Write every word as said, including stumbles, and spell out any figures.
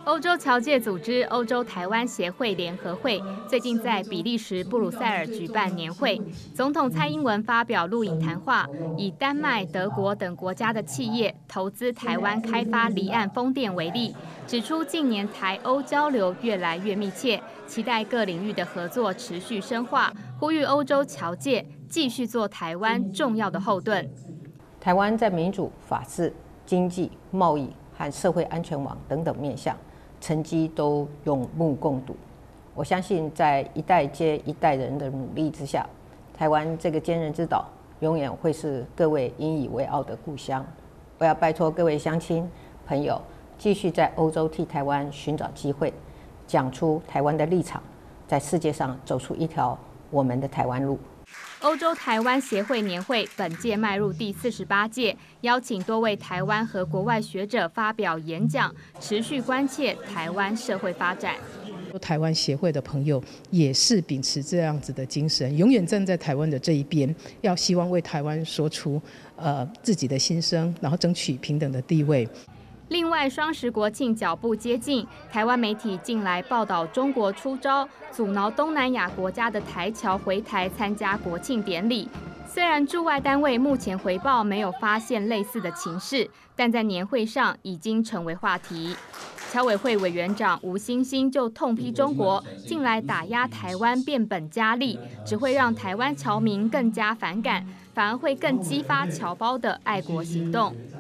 欧洲侨界组织欧洲台湾协会联合会最近在比利时布鲁塞尔举办年会，总统蔡英文发表录影谈话，以丹麦、德国等国家的企业投资台湾开发离岸风电为例，指出近年台欧交流越来越密切，期待各领域的合作持续深化，呼吁欧洲侨界继续做台湾重要的后盾。 台湾在民主、法治、经济、贸易和社会安全网等等面向，成绩都有目共睹。我相信，在一代接一代人的努力之下，台湾这个坚韧之岛永远会是各位引以为傲的故乡。我要拜托各位乡亲朋友，继续在欧洲替台湾寻找机会，讲出台湾的立场，在世界上走出一条我们的台湾路。 欧洲台湾协会年会本届迈入第四十八届，邀请多位台湾和国外学者发表演讲，持续关切台湾社会发展。 台湾协会的朋友也是秉持这样子的精神，永远站在台湾的这一边，要希望为台湾说出呃自己的心声，然后争取平等的地位。 另外，双十国庆脚步接近，台湾媒体近来报道中国出招，阻挠东南亚国家的台侨回台参加国庆典礼。虽然驻外单位目前回报没有发现类似的情势，但在年会上已经成为话题。侨委会委员长吴欣欣就痛批中国近来打压台湾变本加厉，只会让台湾侨民更加反感，反而会更激发侨胞的爱国行动。